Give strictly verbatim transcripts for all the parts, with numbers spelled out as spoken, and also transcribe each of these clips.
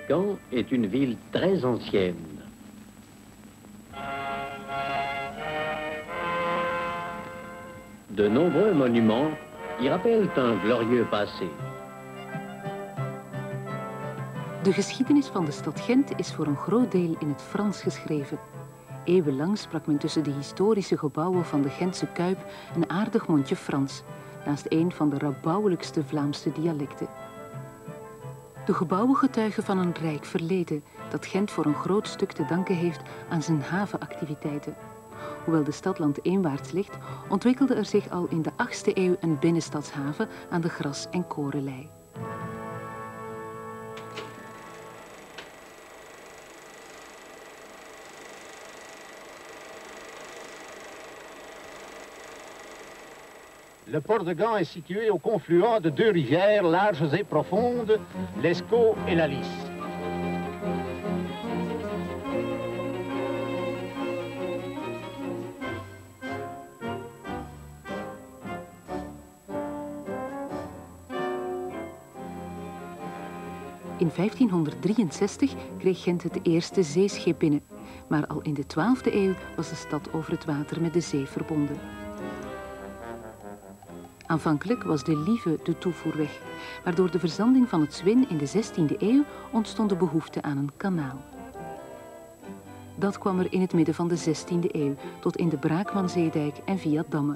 Caen est une ville très ancienne. De nombreux monuments y rappellent un glorieux passé. De geschiedenis van de stad Gent is voor een groot deel in het Frans geschreven. Eeuwenlang sprak men tussen de historische gebouwen van de Gentse Kuip een aardig mondje Frans, naast een van de rabouwelijkste Vlaamse dialecten. De gebouwen getuigen van een rijk verleden dat Gent voor een groot stuk te danken heeft aan zijn havenactiviteiten. Hoewel de stad landeenwaarts ligt, ontwikkelde er zich al in de achtste eeuw een binnenstadshaven aan de Gras- en Korenlei. Le port de Gand est situé au confluent de deux rivières larges et profondes, l'Escaut et la Lys. In vijftienhonderddrieënzestig kreeg Gent het eerste zeeschip binnen, maar al in de twaalfde eeuw was de stad over het water met de zee verbonden. Aanvankelijk was de Lieve de toevoerweg, maar door de verzanding van het Zwin in de zestiende eeuw ontstond de behoefte aan een kanaal. Dat kwam er in het midden van de zestiende eeuw, tot in de Braakmanzeedijk en via dammen.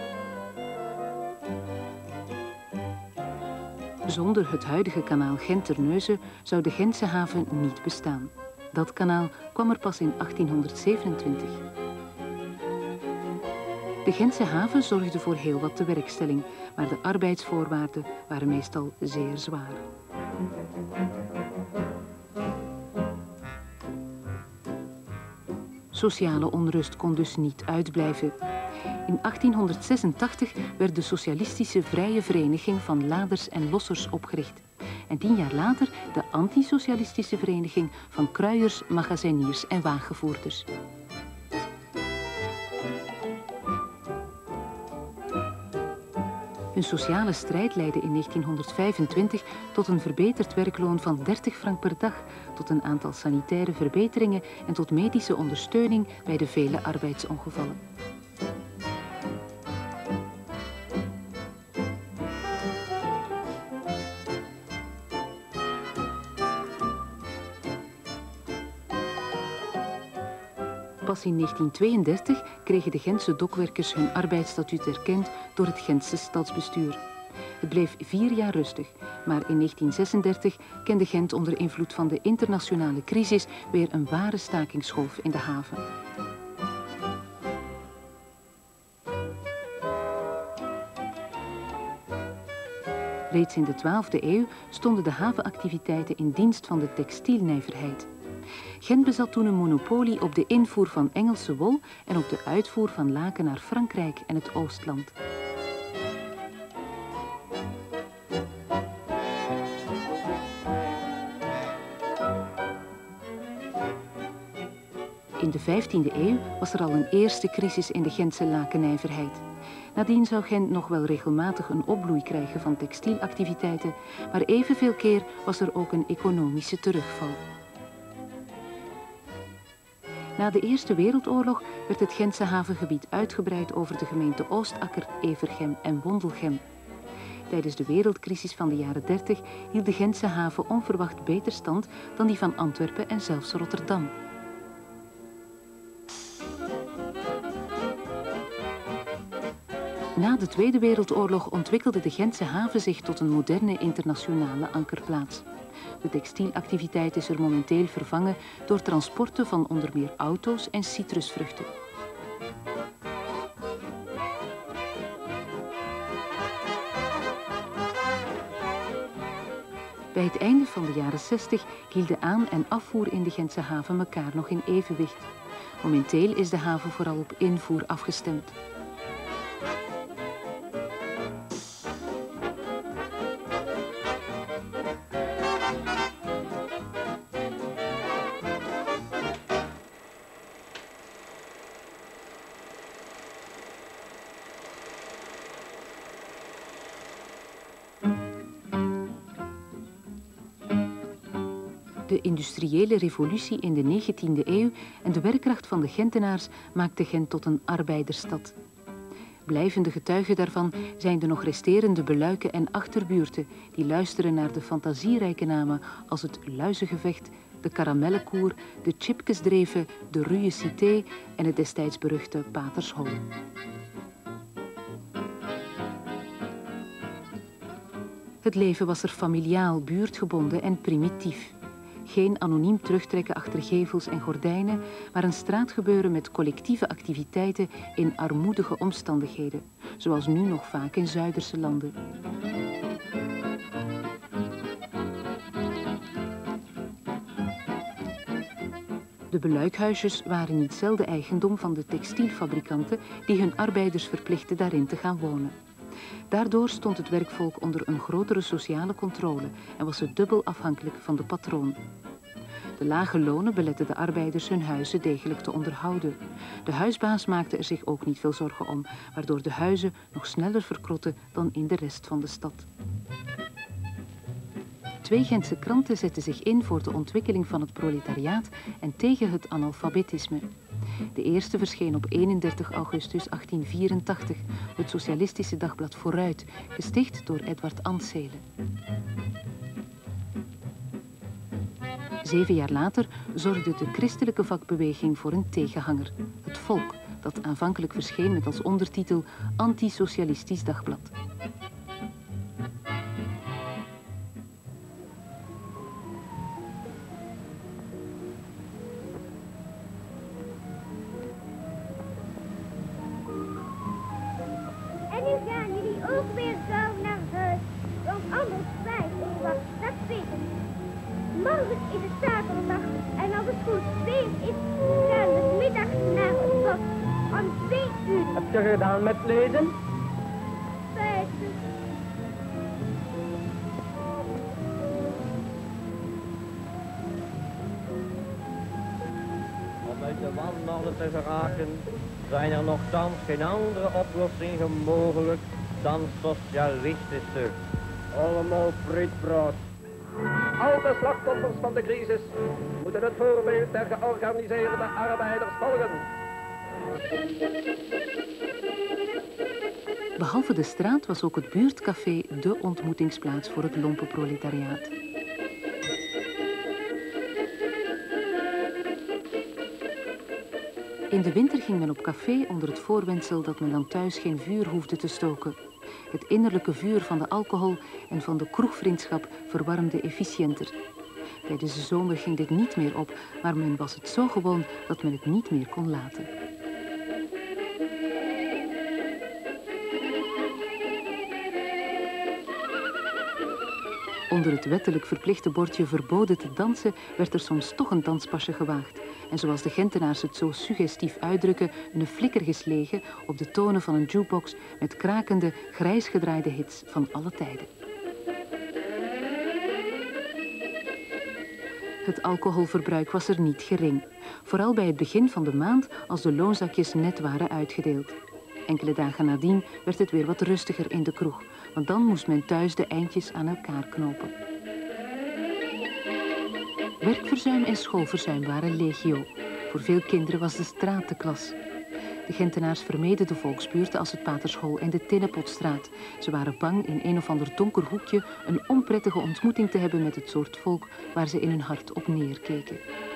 Zonder het huidige kanaal Gent-Terneuzen zou de Gentse haven niet bestaan. Dat kanaal kwam er pas in achttienhonderdzevenentwintig. De Gentse haven zorgde voor heel wat tewerkstelling, maar de arbeidsvoorwaarden waren meestal zeer zwaar. Sociale onrust kon dus niet uitblijven. In achttienhonderdzesentachtig werd de Socialistische Vrije Vereniging van Laders en Lossers opgericht. En tien jaar later de Antisocialistische Vereniging van Kruiers, Magazijniers en Wagenvoerders. Hun sociale strijd leidde in negentienhonderdvijfentwintig tot een verbeterd werkloon van dertig frank per dag, tot een aantal sanitaire verbeteringen en tot medische ondersteuning bij de vele arbeidsongevallen. Pas in negentienhonderdtweeëndertig kregen de Gentse dokwerkers hun arbeidsstatuut erkend door het Gentse stadsbestuur. Het bleef vier jaar rustig, maar in negentien zesendertig kende Gent onder invloed van de internationale crisis weer een ware stakingsgolf in de haven. Reeds in de twaalfde eeuw stonden de havenactiviteiten in dienst van de textielnijverheid. Gent bezat toen een monopolie op de invoer van Engelse wol en op de uitvoer van laken naar Frankrijk en het Oostland. In de vijftiende eeuw was er al een eerste crisis in de Gentse lakennijverheid. Nadien zou Gent nog wel regelmatig een opbloei krijgen van textielactiviteiten, maar evenveel keer was er ook een economische terugval. Na de Eerste Wereldoorlog werd het Gentse havengebied uitgebreid over de gemeenten Oostakker, Evergem en Wondelgem. Tijdens de wereldcrisis van de jaren dertig hield de Gentse haven onverwacht beter stand dan die van Antwerpen en zelfs Rotterdam. Na de Tweede Wereldoorlog ontwikkelde de Gentse haven zich tot een moderne internationale ankerplaats. De textielactiviteit is er momenteel vervangen door transporten van onder meer auto's en citrusvruchten. Bij het einde van de jaren zestig hielden aan- en afvoer in de Gentse haven elkaar nog in evenwicht. Momenteel is de haven vooral op invoer afgestemd. De industriële revolutie in de negentiende eeuw en de werkkracht van de Gentenaars maakte Gent tot een arbeidersstad. Blijvende getuigen daarvan zijn de nog resterende beluiken en achterbuurten die luisteren naar de fantasierijke namen als het Luizengevecht, de Karamellenkoer, de Chipkesdreven, de Rue Cité en het destijds beruchte Patershol. Het leven was er familiaal, buurtgebonden en primitief. Geen anoniem terugtrekken achter gevels en gordijnen, maar een straatgebeuren met collectieve activiteiten in armoedige omstandigheden, zoals nu nog vaak in Zuiderse landen. De beluikhuisjes waren niet zelden eigendom van de textielfabrikanten die hun arbeiders verplichtten daarin te gaan wonen. Daardoor stond het werkvolk onder een grotere sociale controle en was het dubbel afhankelijk van de patroon. De lage lonen beletten de arbeiders hun huizen degelijk te onderhouden. De huisbaas maakte er zich ook niet veel zorgen om, waardoor de huizen nog sneller verkrotten dan in de rest van de stad. Twee Gentse kranten zetten zich in voor de ontwikkeling van het proletariaat en tegen het analfabetisme. De eerste verscheen op eenendertig augustus achttien vierentachtig, het socialistische dagblad Vooruit, gesticht door Edward Anselen. Zeven jaar later zorgde de christelijke vakbeweging voor een tegenhanger, het Volk, dat aanvankelijk verscheen met als ondertitel Antisocialistisch Dagblad. En nu gaan jullie ook weer gauw naar huis, want anders zwijg ik wat, dat weet ik. Morgen is het zaterdag en als het goed weer is, gaan we 's middags naar het bos om twee uur. Heb je gedaan met lezen? Buiten. Om uit de wanorde te geraken, zijn er nogthans geen andere oplossingen mogelijk dan socialistische. Allemaal frietbrood. Al de slachtoffers van de crisis moeten het voorbeeld der georganiseerde arbeiders volgen. Behalve de straat was ook het buurtcafé de ontmoetingsplaats voor het lompenproletariaat. In de winter ging men op café onder het voorwendsel dat men dan thuis geen vuur hoefde te stoken. Het innerlijke vuur van de alcohol en van de kroegvriendschap verwarmde efficiënter. Tijdens de zomer ging dit niet meer op, maar men was het zo gewoon dat men het niet meer kon laten. Onder het wettelijk verplichte bordje verboden te dansen werd er soms toch een danspasje gewaagd. En zoals de Gentenaars het zo suggestief uitdrukken, een flikker geslegen op de tonen van een jukebox met krakende, grijs gedraaide hits van alle tijden. Het alcoholverbruik was er niet gering. Vooral bij het begin van de maand als de loonzakjes net waren uitgedeeld. Enkele dagen nadien werd het weer wat rustiger in de kroeg, want dan moest men thuis de eindjes aan elkaar knopen. Werkverzuim en schoolverzuim waren legio. Voor veel kinderen was de straat de klas. De Gentenaars vermeden de volksbuurten als het Patershol en de Tinnepotstraat. Ze waren bang in een of ander donker hoekje een onprettige ontmoeting te hebben met het soort volk waar ze in hun hart op neerkeken.